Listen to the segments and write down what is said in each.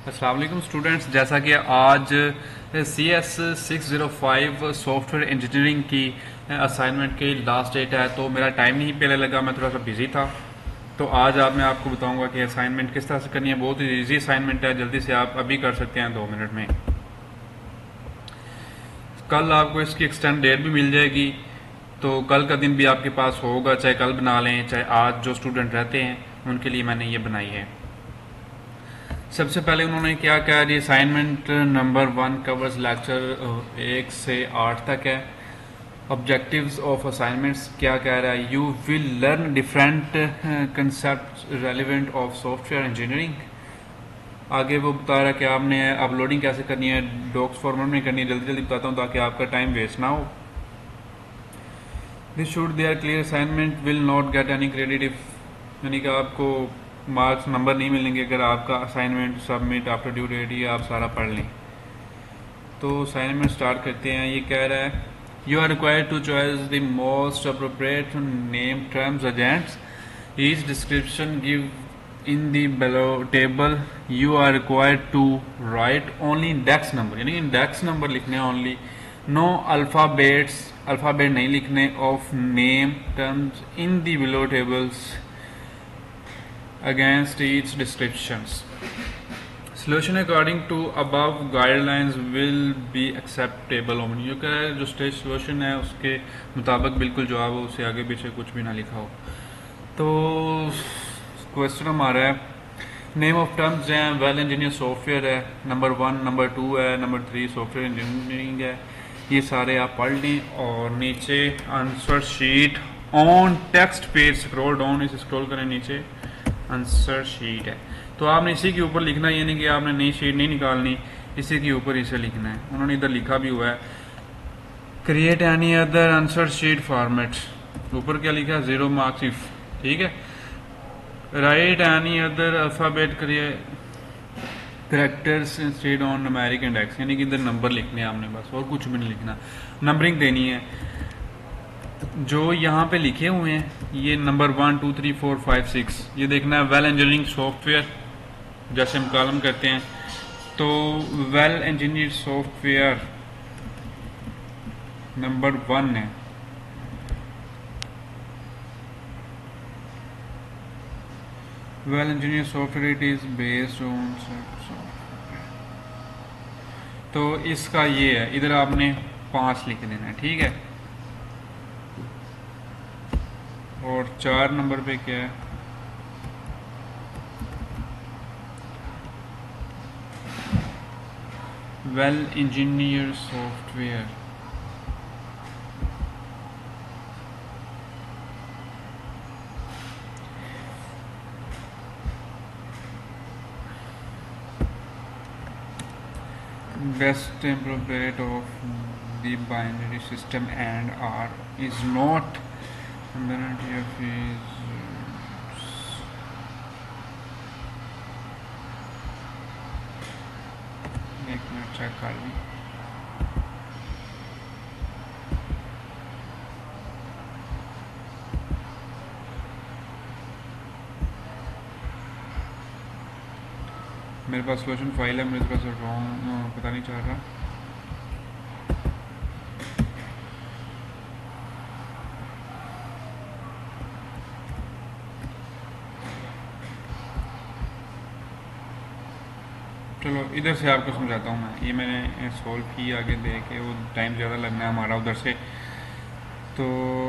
अस्सलाम वालेकुम स्टूडेंट्स, जैसा कि आज CS 605 सॉफ्टवेयर इंजीनियरिंग की असाइनमेंट की लास्ट डेट है, तो मेरा टाइम नहीं पहले लगा, मैं थोड़ा सा बिजी था। तो आज मैं आपको बताऊंगा कि असाइनमेंट किस तरह से करनी है। बहुत ही इजी असाइनमेंट है, जल्दी से आप अभी कर सकते हैं 2 मिनट में। कल आपको इसकी एक्सटेंड डेट भी मिल जाएगी, तो कल का दिन भी आपके पास होगा, चाहे कल बना लें चाहे आज। जो स्टूडेंट रहते हैं उनके लिए मैंने ये बनाई है। सबसे पहले उन्होंने क्या कहा जी, असाइनमेंट नंबर 1 कवर्स लेक्चर 1 से 8 तक है। ऑब्जेक्टिव्स ऑफ असाइनमेंट्स क्या कह रहा है, you will learn different concept relevant of software engineering. आगे वो बता रहा है कि आपने अपलोडिंग कैसे करनी है, डॉक्स फॉर्मेट में करनी है। जल्दी जल्दी बताता हूँ ताकि आपका टाइम वेस्ट ना हो। This should there clear assignment will not get any credit if, यानी कि आपको मार्क्स नंबर नहीं मिलेंगे अगर आपका assignment submit after due date ही आप सारा पढ़ लें। तो असाइनमेंट स्टार्ट करते हैं। ये कह रहा है you are required to choice the most appropriate name terms agents each description give in the below table. You are required to write only index number, यानी इंडेक्स नंबर लिखने हैं ओनली। नो अल्फ़ाबेट नहीं लिखने of name terms in the below tables against each descriptions. Solution according to above guidelines will be acceptable only। ये कह रहा है जो स्टेज सोल्यूशन है उसके मुताबिक बिल्कुल जवाब हो, उससे आगे पीछे कुछ भी ना लिखा हो। तो क्वेश्चन हमारा है नेम ऑफ टर्म्स हैं, वेल इंजीनियर सॉफ्टवेयर है, नंबर 1 नंबर 2 है, नंबर 3 सॉफ्टवेयर इंजीनियरिंग है। ये सारे आप पढ़ लें और नीचे answer sheet on text page scroll down, इसे स्क्रॉल करें नीचे, आंसर शीट है। तो आपने इसी के ऊपर लिखना है, यानी कि आपने नई शीट नहीं निकालनी, इसी के ऊपर इसे लिखना है। उन्होंने इधर लिखा भी हुआ है create any other answer sheet format, ऊपर क्या लिखा है 0 मार्क्स इफ, ठीक है। Write any other alphabet characters instead on numeric index, यानी कि इधर नंबर लिखने हैं आपने, बस और कुछ भी नहीं लिखना, नंबरिंग देनी है। जो यहाँ पे लिखे हुए हैं ये नंबर 1 2 3 4 5 6, ये देखना है वेल इंजीनियरिंग सॉफ्टवेयर। जैसे हम कॉलम करते हैं तो वेल इंजीनियर सॉफ्टवेयर नंबर 1 है। Well engineer software it is based on, तो इसका ये है, इधर आपने 5 लिख देना है, ठीक है। और 4 नंबर पे क्या है, well engineer software best appropriate of the binary system and are is not एक मिनट चेक कर ली। मेरे पास सोल्यूशन फाइल है, मेरे पास रॉन्ग पता नहीं चल रहा। चलो इधर से आपको समझाता हूँ मैं, ये मैंने सॉल्व की, आगे दे के वो टाइम ज़्यादा लगना है हमारा उधर से। तो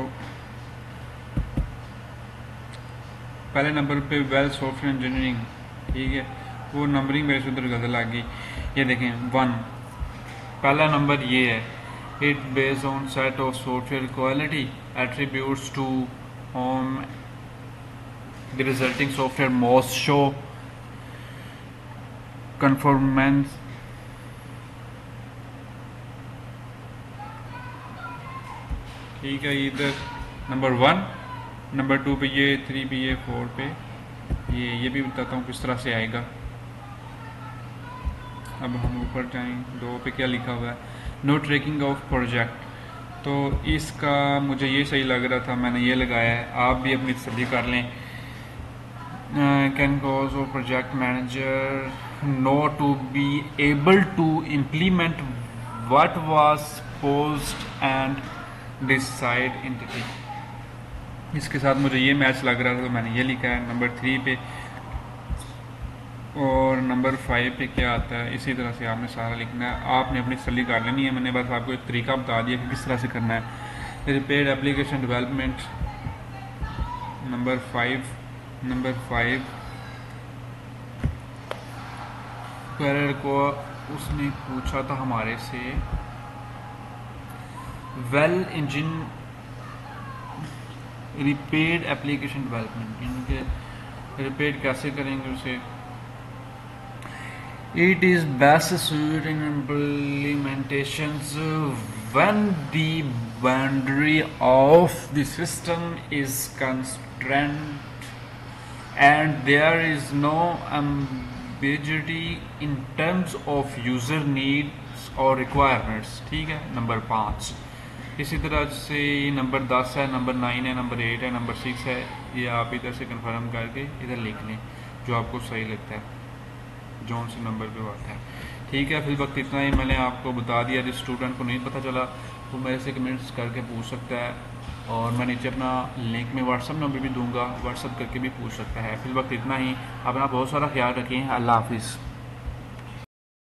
पहले नंबर पे वेल सॉफ्टवेयर इंजीनियरिंग, ठीक है, वो नंबरिंग मेरे से उधर गलत लग गई। ये देखें 1 पहला नंबर ये है, it based on set of software quality attributes to home the resulting software most show conformance, ठीक है। इधर नंबर 1 नंबर 2 पे ये, 3 पे ये, 4 पे ये भी बताता हूँ किस तरह से आएगा। अब हम ऊपर जाएं, 2 पे क्या लिखा हुआ है, नो ट्रैकिंग ऑफ प्रोजेक्ट, तो इसका मुझे ये सही लग रहा था, मैंने ये लगाया है, आप भी अपनी तसल्ली कर लें। Can cause of project manager know to be able to implement what was posed and decide entity। इसके साथ मुझे ये मैच लग रहा था तो मैंने ये लिखा है नंबर 3 पे। और नंबर 5 पे क्या आता है, इसी तरह से आपने सारा लिखना है, आपने अपनी तसल्ली कर लेनी है। मैंने बस आपको एक तरीका बता दिया कि किस तरह से करना है। रिपेयर्ड एप्लीकेशन डेवलपमेंट नंबर 5 क्वेरर को उसने पूछा था हमारे से well engine repaired application development, इनके रिपेयर्ड कैसे करेंगे उसे। It is best suited in implementations when the boundary of the system is constrained and there is no ambiguity in terms of user needs or requirements। ठीक है, number 5। इसी तरह से number 10 है, नंबर 9 है, नंबर 8 है, नंबर 6 है। ये आप इधर से कंफर्म करके इधर लिख लें जो आपको सही लगता है, जौन से नंबर पे बात है। ठीक है, फिर वक्त इतना ही मैंने आपको बता दिया। जिस स्टूडेंट को नहीं पता चला वो मेरे से कमेंट्स करके पूछ सकता है, और मैं नीचे अपना लिंक में व्हाट्सअप नंबर भी दूंगा, व्हाट्सअप करके भी पूछ सकता है। फिर वक्त इतना ही, अपना बहुत सारा ख्याल रखें। अल्लाह हाफिज़।